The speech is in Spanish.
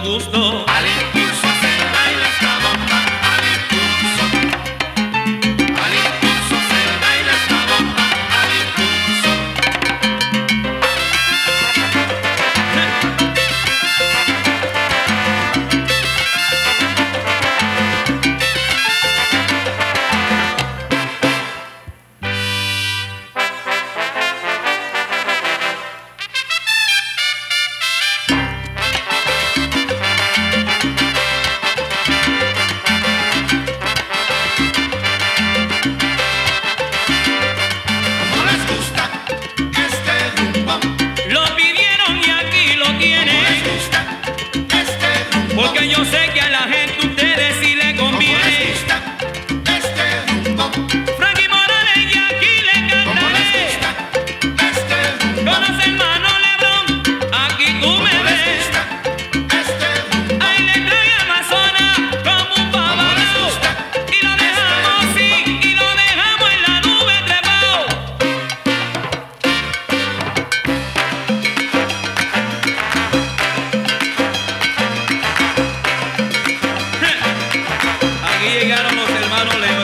gusto. Al impulso se baila esta bomba, al impulso. Al impulso se baila esta bomba, al impulso. ¿Cómo les gusta este rumbo? Lo pidieron y aquí lo ¿Cómo tienen. les gusta este rumbo? Porque yo sé que a la gente ustedes sí le ¿Cómo les conviene. gusta este rumbo? Frankie Morales y aquí le ¿Cómo les cantaré. gusta este rumbo? Con los hermanos Lebrón, aquí tú me ¿Cómo les ves. gusta este rumbo? Ahí le trae Amazonas como un ¿Cómo les pavarao. gusta Y lo dejamos así, y lo dejamos en la nube trepado. Aquí llegaron los hermanos Lebrón.